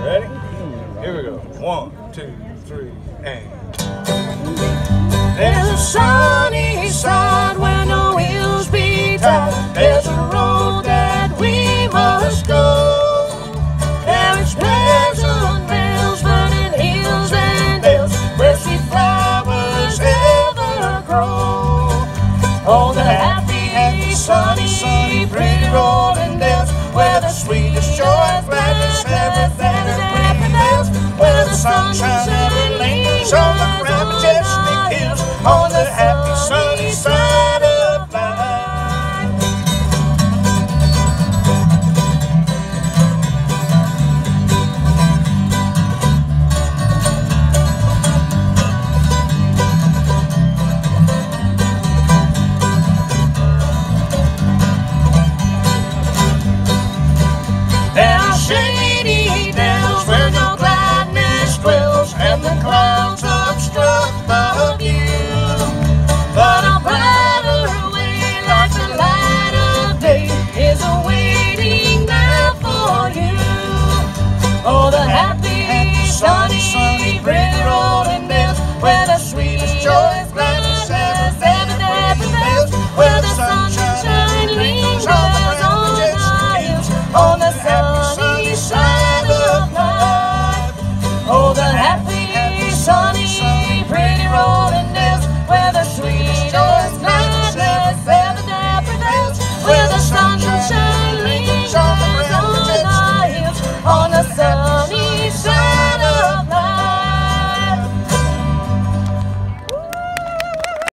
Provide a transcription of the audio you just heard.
Ready? Here we go. 1, 2, 3, and. There's a sunny side where no hills be tied. There's a road that we must go. There is pleasant vales, burning hills and dales, where sweet flowers ever grow. Oh, the happy, sunny, pretty rolling dales, where the sweetest joy and gladness ever prevails, where the sunshine ever lingers on the grand majestic hills, on the happy, sunny side of life. There are shady dells where no gladness dwells, and the clouds obstruct the view. But a brighter way, like the light of day, is awaiting there for you. Oh, the happy, sunny, pretty road